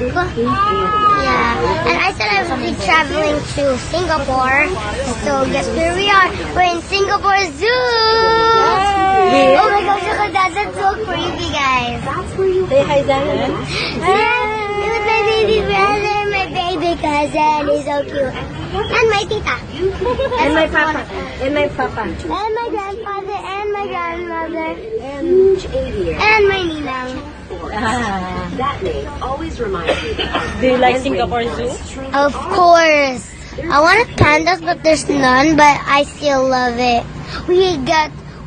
Yeah, and I said I would be traveling to Singapore. So guess where we are? We're in Singapore Zoo. Oh my gosh, look at that! That's so creepy, guys. Say hi, Zion. Yeah, with my baby brother, my baby cousin. He's so cute. And my tita. And my papa. And my papa. And my grandfather and my grandmother. Huge aviary. And my ninang. That name always reminds me. Do you like Singapore Zoo? Of course. I want pandas, but there's none, but I still love it. We got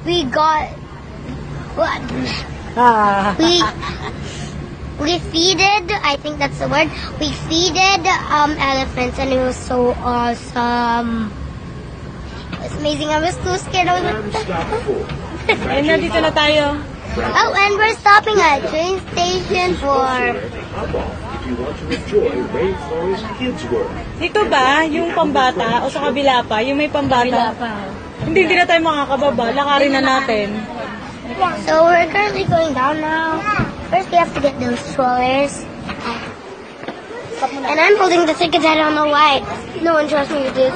what? We feeded, I think that's the word. We feeded elephants, and it was so awesome. It was amazing. I was too scared. I was like, Ayun na, dito na tayo. oh, and we're stopping at train station for. If you want to enjoy Rainforest Kids World. Dito ba, yung pambata, o sa kabila pa, yung may pambata? Hindi na tayo makakababa. Lakarin na natin. So we're currently going down now. First we have to get those strollers. And I'm holding the tickets, I don't know why. No one trusts me with this.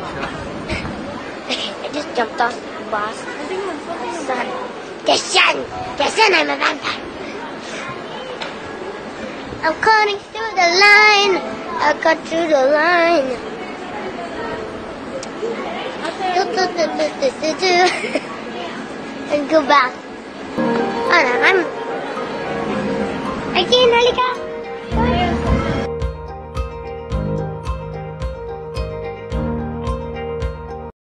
I just jumped off the bus. The sun, I'm a vampire. I'm cutting through the line. I cut through the line. And go back. I can't, halika.